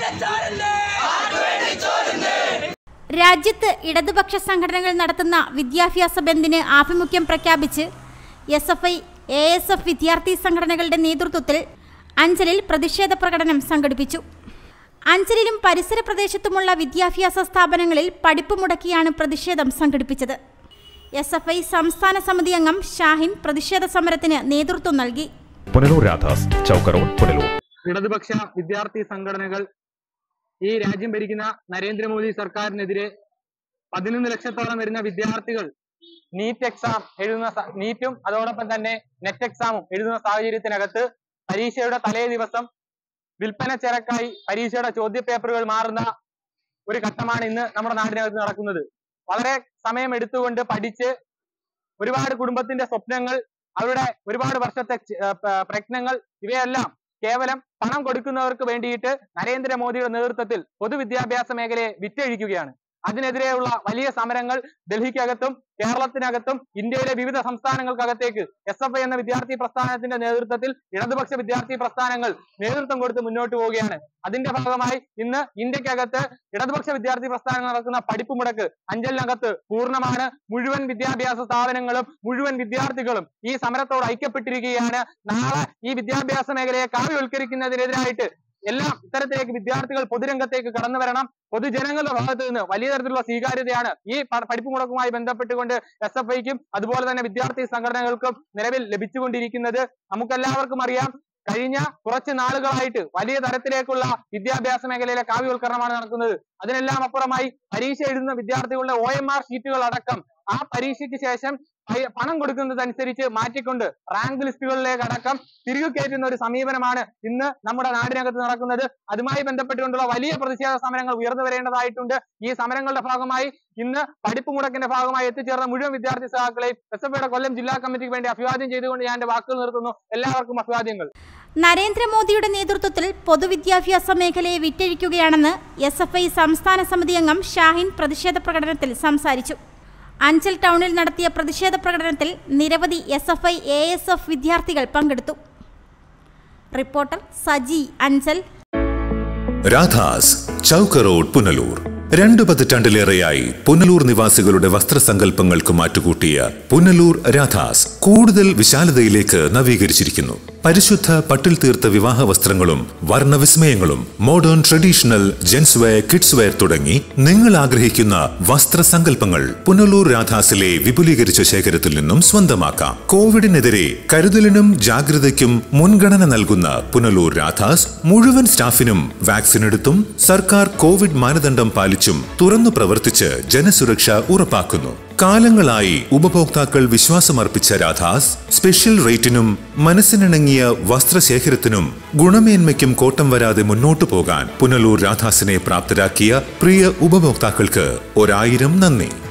രാജ്യത്ത് ഇടതുപക്ഷ സംഘടനകൾ നടത്തുന്ന വിദ്യാഭ്യാസ ബന്ദിന് ആഭിമുഖ്യം പ്രഖ്യാപിച്ച് SFI, ASF വിദ്യാർത്ഥി സംഘടനകളുടെ നേതൃത്വത്തിൽ അഞ്ചലിൽ പ്രതിഷേധ പ്രകടനം സംഘടിപ്പിച്ചു. അഞ്ചലിലും പരിസര പ്രദേശത്തുമുള്ള വിദ്യാഭ്യാസ സ്ഥാപനങ്ങളിൽ പഠിപ്പ് മുടക്കിയാണ് പ്രതിഷേധം സംഘടിപ്പിച്ചത്. SFI സംസ്ഥാന സമിതി അംഗം ഷാഹിൻ പ്രതിഷേധ സമരത്തിന് നേതൃത്വം നൽകി. ഇടതുപക്ഷ വിദ്യാർത്ഥി സംഘടനകൾ ഈ രാജ്യം ഭരിക്കുന്ന നരേന്ദ്രമോദി സർക്കാരിനെതിരെ 11 ലക്ഷത്തോളം വരുന്ന വിദ്യാർത്ഥികൾ നീറ്റും അതോടൊപ്പം തന്നെ നെറ്റ് എക്സാമും എഴുതുന്ന സാഹചര്യത്തിനകത്ത് പരീക്ഷയുടെ തലേ ദിവസം വിൽപ്പന ചരക്കായി പരീക്ഷയുടെ ചോദ്യപേപ്പറുകൾ മാറുന്ന ഒരു ഘട്ടമാണ് ഇന്ന് നമ്മുടെ നാടിനകത്ത് നടക്കുന്നത്. വളരെ സമയം എടുത്തുകൊണ്ട് പഠിച്ച് ഒരുപാട് കുടുംബത്തിന്റെ സ്വപ്നങ്ങൾ, അവരുടെ ഒരുപാട് വർഷത്തെ പ്രയത്നങ്ങൾ ഇവയെല്ലാം കേവലം പണം കൊടുക്കുന്നവർക്ക് വേണ്ടിയിട്ട് നരേന്ദ്രമോദിയുടെ നേതൃത്വത്തിൽ പൊതുവിദ്യാഭ്യാസ മേഖലയെ വിറ്റഴിക്കുകയാണ്. അതിനെതിരെയുള്ള വലിയ സമരങ്ങൾ ഡൽഹിക്കകത്തും കേരളത്തിനകത്തും ഇന്ത്യയിലെ വിവിധ സംസ്ഥാനങ്ങൾക്കകത്തേക്ക് SFI എന്ന വിദ്യാർത്ഥി പ്രസ്ഥാനത്തിന്റെ നേതൃത്വത്തിൽ ഇടതുപക്ഷ വിദ്യാർത്ഥി പ്രസ്ഥാനങ്ങൾ നേതൃത്വം കൊടുത്ത് മുന്നോട്ട് പോവുകയാണ്. അതിന്റെ ഭാഗമായി ഇന്ന് ഇന്ത്യക്കകത്ത് ഇടതുപക്ഷ വിദ്യാർത്ഥി പ്രസ്ഥാനങ്ങൾ നടക്കുന്ന പഠിപ്പ് മുടക്ക് അഞ്ചലിനകത്ത് പൂർണ്ണമാണ്. മുഴുവൻ വിദ്യാഭ്യാസ സ്ഥാപനങ്ങളും മുഴുവൻ വിദ്യാർത്ഥികളും ഈ സമരത്തോട് ഐക്യപ്പെട്ടിരിക്കുകയാണ്. നാളെ ഈ വിദ്യാഭ്യാസ മേഖലയെ കാവ്യവൽക്കരിക്കുന്നതിനെതിരായിട്ട് എല്ലാം ഇത്തരത്തിലേക്ക് വിദ്യാർത്ഥികൾ പൊതുരംഗത്തേക്ക് കടന്നു വരണം. പൊതുജനങ്ങളുടെ ഭാഗത്ത് നിന്ന് വലിയ തരത്തിലുള്ള സ്വീകാര്യതയാണ് ഈ പഠിപ്പ് മുടക്കുമായി ബന്ധപ്പെട്ടുകൊണ്ട് SFIക്കും അതുപോലെ തന്നെ വിദ്യാർത്ഥി സംഘടനകൾക്കും നിലവിൽ ലഭിച്ചുകൊണ്ടിരിക്കുന്നത്. നമുക്കെല്ലാവർക്കും അറിയാം, കഴിഞ്ഞ കുറച്ച് നാളുകളായിട്ട് വലിയ തരത്തിലേക്കുള്ള വിദ്യാഭ്യാസ മേഖലയിലെ കാവ്യവൽക്കരണമാണ് നടക്കുന്നത്. അതിനെല്ലാം അപ്പുറമായി പരീക്ഷ എഴുതുന്ന വിദ്യാർത്ഥികളുടെ OMR ഷീറ്റുകൾ അടക്കം ആ പരീക്ഷയ്ക്ക് ശേഷം പണം കൊടുക്കുന്നതനുസരിച്ച് മാറ്റിക്കൊണ്ട് റാങ്ക് ലിസ്റ്റുകളിലേക്ക് അടക്കം തിരികെ കയറ്റുന്ന ഒരു സമീപനമാണ് ഇന്ന് നമ്മുടെ നാടിനകത്ത് നടക്കുന്നത്. അതുമായി ബന്ധപ്പെട്ടുകൊണ്ടുള്ള വലിയ പ്രതിഷേധ സമരങ്ങൾ ഉയർന്നു വരേണ്ടതായിട്ടുണ്ട്. ഈ സമരങ്ങളുടെ ഭാഗമായി ഇന്ന് പഠിപ്പ് മുടക്കിന്റെ ഭാഗമായി എത്തിച്ചേർന്ന മുഴുവൻ വിദ്യാർത്ഥി സഹാക്കളെയും SFIയുടെ കൊല്ലം ജില്ലാ കമ്മിറ്റിക്ക് വേണ്ടി അഭിവാദ്യം ചെയ്തുകൊണ്ട് ഞാൻ എന്റെ വാക്കുകൾ നിർത്തുന്നു. എല്ലാവർക്കും അഭിവാദ്യങ്ങൾ. നരേന്ദ്രമോദിയുടെ നേതൃത്വത്തിൽ പൊതുവിദ്യാഭ്യാസ മേഖലയെ വിറ്റഴിക്കുകയാണെന്ന് SFI സംസ്ഥാന സമിതി അംഗം ഷാഹിൻ പ്രതിഷേധ പ്രകടനത്തിൽ സംസാരിച്ചു. അഞ്ചൽ ടൗണിൽ നടത്തിയ പ്രതിഷേധ പ്രകടനത്തിൽ നിരവധി SFI, ASF വിദ്യാർത്ഥികൾ പങ്കെടുത്തു. റിപ്പോർട്ടർ സജി, അഞ്ചൽ. രാധാസ്, ചൗക്ക് റോഡ്, പുനലൂർ. 2 പതിറ്റാണ്ടിലേറെയായി പുനലൂർ നിവാസികളുടെ വസ്ത്രസങ്കല്പങ്ങൾക്ക് മാറ്റുകൂട്ടിയ പുനലൂർ രാധാസ് കൂടുതൽ വിശാലതയിലേക്ക് നവീകരിച്ചിരിക്കുന്നു. പരിശുദ്ധ പട്ടിൽ തീർത്ത വിവാഹ വസ്ത്രങ്ങളും വർണ്ണവിസ്മയങ്ങളും modern traditional gents wear, kids wear തുടങ്ങി നിങ്ങൾ ആഗ്രഹിക്കുന്ന വസ്ത്രസങ്കല്പങ്ങൾ പുനലൂർ രാധാസിലെ വിപുലീകരിച്ച ശേഖരത്തിൽ നിന്നും സ്വന്തമാക്കാം. കോവിഡിനെതിരെ കരുതലിനും ജാഗ്രതയ്ക്കും മുൻഗണന നൽകുന്ന പുനലൂർ രാധാസ് മുഴുവൻ സ്റ്റാഫിനും വാക്സിൻ എടുത്തും സർക്കാർ കോവിഡ് മാനദണ്ഡം പാലിച്ചും തുറന്നു പ്രവർത്തിച്ച് ജനസുരക്ഷ ഉറപ്പാക്കുന്നു. കാലങ്ങളായി ഉപഭോക്താക്കൾ വിശ്വാസമർപ്പിച്ച രാധാസ് സ്പെഷ്യൽ റേറ്റിനും മനസ്സിനിണങ്ങിയ വസ്ത്രശേഖരത്തിനും ഗുണമേന്മയ്ക്കും കോട്ടം വരാതെ മുന്നോട്ടു പോകാൻ പുനലൂർ രാധാസിനെ പ്രാപ്തരാക്കിയ പ്രിയ ഉപഭോക്താക്കൾക്ക് 1000 നന്ദി.